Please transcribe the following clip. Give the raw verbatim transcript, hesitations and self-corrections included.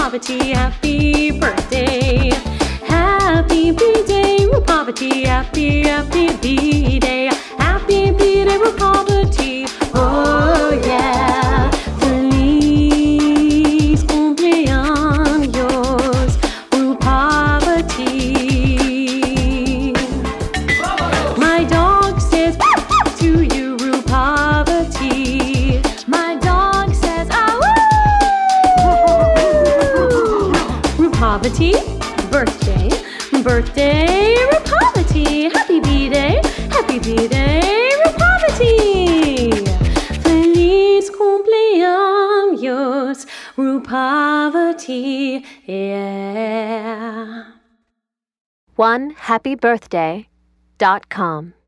Rupavati, happy birthday. Happy B-Day, Rupavati, happy, happy B-Day. Happy B-Day, Rupavati, oh yeah. Feliz cumpleaños, Rupavati. My dog says to you, Rupavati. My dog says, ah, woo! Rupavati, birthday, birthday, Rupavati. Happy B-Day, happy B-Day, Rupavati. Feliz cumpleaños, Rupavati, yeah. one happy birthday dot com